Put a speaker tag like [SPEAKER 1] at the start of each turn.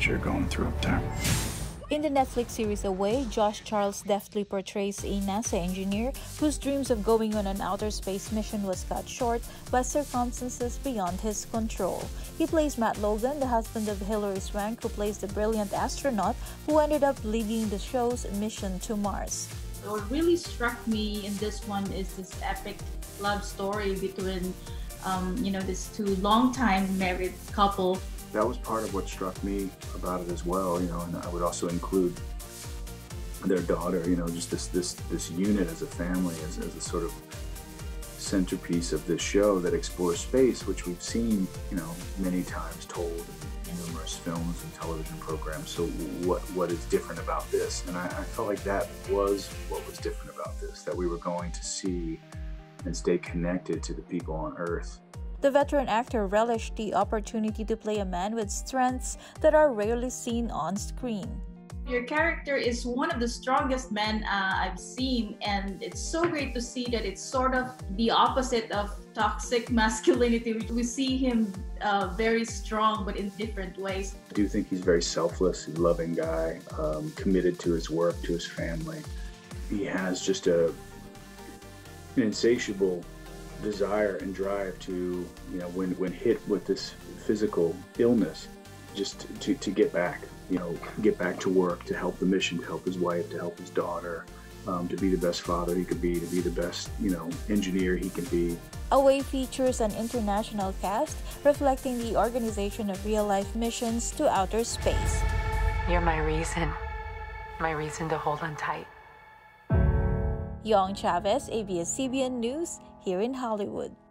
[SPEAKER 1] what you're going through up there.
[SPEAKER 2] In the Netflix series Away, Josh Charles deftly portrays a NASA engineer whose dreams of going on an outer space mission was cut short by circumstances beyond his control. He plays Matt Logan, the husband of Hilary Swank, who plays the brilliant astronaut who ended up leading the show's mission to Mars.
[SPEAKER 3] What really struck me in this one is this epic love story between, this two long-time married couple.
[SPEAKER 1] That was part of what struck me about it as well, and I would also include their daughter, just this unit as a family, as a sort of centerpiece of this show that explores space, which we've seen, many times told in numerous films and television programs. So what is different about this? And I felt like that was what was different about this, that we were going to see and stay connected to the people on Earth.
[SPEAKER 2] The veteran actor relished the opportunity to play a man with strengths that are rarely seen on screen.
[SPEAKER 3] Your character is one of the strongest men I've seen, and it's so great to see that it's sort of the opposite of toxic masculinity. We see him very strong, but in different ways.
[SPEAKER 1] I do think he's very selfless, a loving guy, committed to his work, to his family. He has just an insatiable desire and drive to, when hit with this physical illness, just to get back, get back to work, to help the mission, to help his wife, to help his daughter, to be the best father he could be, to be the best, engineer he can be.
[SPEAKER 2] Away features an international cast reflecting the organization of real-life missions to outer space.
[SPEAKER 4] You're my reason to hold on tight.
[SPEAKER 2] Young Chavez, ABS-CBN News, here in Hollywood.